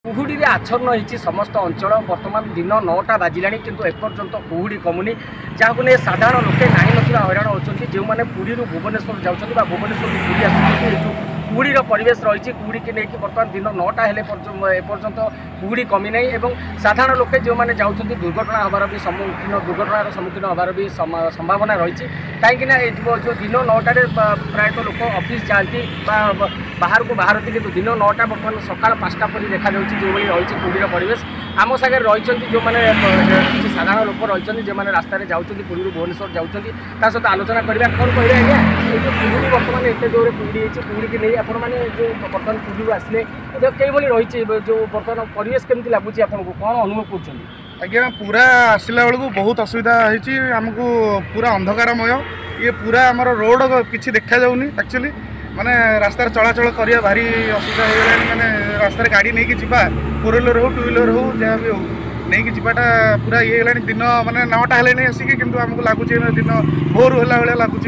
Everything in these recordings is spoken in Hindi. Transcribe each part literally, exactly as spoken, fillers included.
कुहुड़ी आच्छन्न होती समस्त अंचल बर्तमान दिन नौटा बाजिला किंतु एपर्यंत कुहुड़ी कमुनी जहाँ नहीं साधारण लोके ना ना हईराण होती जो मैंने पुरी भुवनेश्वर जाऊँच भुवनेश्वर पुरी आस कुहुड़ीर परिवेश रही कुहुड़ी की लेकिन बर्तमान दिन नौटा हेले एपर्यंत कुहुड़ी कमी ना और साधारण लोके जो मैंने जाऊँच दुर्घटना हबार भी सम्मुखीन दुर्घटनार सम्मुखीन हबार भी संभावना रही कहीं जो दिन नौटे प्रायतः लोक ऑफिस जाती बाहर को बाहर कि दिन नौटा बर्तमान सका पाँचटा पर देखा जो रही कुहुड़ीर परिवेश आम सागर रही जो मैंने किसी साधारण लोक रही जो मैंने रास्तार जाऊँच पुरी भुवनेश्वर जाऊँच सहित आलोचना करवा कौन कहे आज्ञा ये जो कुहुड़ी बर्तमान एत जोर कुहुड़ी होती कुहुड़ी की नहीं आपण मैंने जो बर्तमान पुरी आसिले कई रही जो बर्तमान परिवेश केमती लगुच आपको कौन अनुभव कर आज्ञा पूरा आसला बेलू बहुत असुविधा होती आमको पूरा अंधकारमय ये पूरा आमर रोड किसी देखा जाऊनी एक्चुअली माने रास्तार चलाचल करिया भारी असुविधा हो गलानी माने रास्तार गाड़ी नहीं कि जीवा फोर व्हीलर हो टू व्हीलर हो जहाँ भी हो नहीं कि जीवाटा पूरा ये गलानी दिन माने नौटा हेले नहीं आसिक किंतु आमको लगुच दिन भोर होला भाया लगुच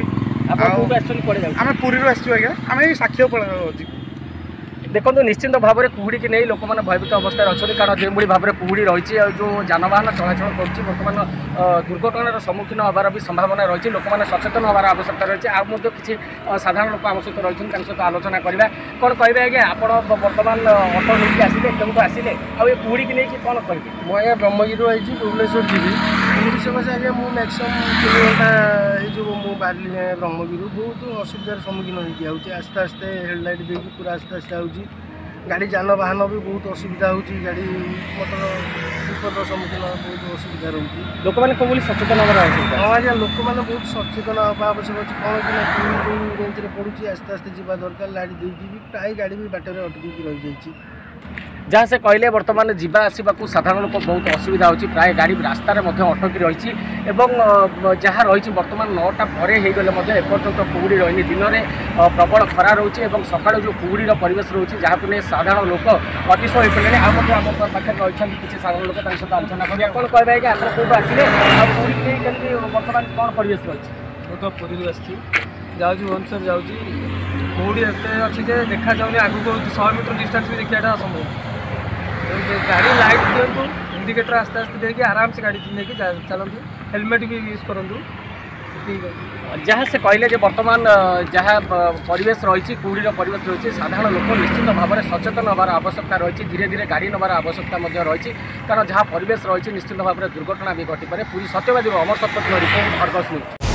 आम पुरी आसचु आज्ञा आम ये साक्ष्य पड़ा देखो निश्चिंत भाव में कुहुड़ी की नहीं लोक मैंने भयभीत अवस्था अच्छे कारण जो भाव में कुहुड़ी रही जो जानवाहन चलाचल कर बर्तमान दुर्घटनार सम्मुखीन हबार भी संभावना रही लोक मैंने सचेतन हबार आवश्यकता रही है किसी साधारण लोक आम सहित रही सहित आलोचना करवा कौन कहे आज्ञा आप बर्तमान अटो नहीं आसिले केमती आसिले आ कुहुड़ी की नहीं कौन कहे मुझे ब्रह्मगिरी आई भुवनेश्वर जी कुहुड़ी समस्या आज्ञा मुझे मैक्सीम तीन घंटा जो मुझे बाहर ब्रह्मगिरी बहुत असुविधार सम्मुखीन होती आस्ते आस्ते हेडलाइट देखिए पूरा आस्ते आस्ते हो गाड़ी जानवाहन भी बहुत असुविधा होती गाड़ी मोटर विपद सम्मुखीन बहुत असुविधा रोचे लोक मैंने कौन सचेतन हमारा आवश्यकता हाँ आज्ञा लोक मैंने बहुत सचेतन हवा आवश्यक अच्छे कौन कि जो रेंज में पड़ुची आस्ते आस्ते जावा दरकार लाइट देखिए भी प्राय गाड़ी भी बाटर अटक रही जाइए जहाँ से कहले बर्तमान जीवा आसवा साधारण लोक बहुत असुविधा होती प्राय गाड़ी रास्तार अटकी रही जहाँ रही बर्तमान नौटा पर होगले एपर्यंत कुहुड़ी रही दिन में प्रबल खरा रोचे और सका जो कुहुड़ीर परिवेश रोचे जहाँ को नहीं साधारण लोक अतिशय हो पड़े आम पाखे रही किसी साधारण लोक सहित आलोचना करेंगे कौन कहे आज्ञा आप कौट आसिले आुड़ी बर्तमान कौन परिवेश रही मैं तो पुरी आसी जाऊँ भुवनेश्वर जाऊँगी कुहुड़ी एत अच्छी देखा जाऊनी आगू सौ मीटर डिस्टेंस भी देखा असंभव गाड़ी लाइट दिंतु इंडिकेटर आस्ते आस्ते देखिए आराम से गाड़ी लेके चलतु हेलमेट भी यूज करूँ जहाँ से कहले बर्तमान जहाँ परिवेश रही कुहुड़ीर परिवेश रही साधारण लोक निश्चित भाव में सचेतन हबार आवश्यकता रही धीरे धीरे गाड़ी नबार आवश्यकता रही कारण जहाँ परिवेश रही निश्चित भाव में दुर्घटना भी घटी पारे पूरी सत्यवादी अमर सत्य रिपोर्ट अर्गस न्यूज।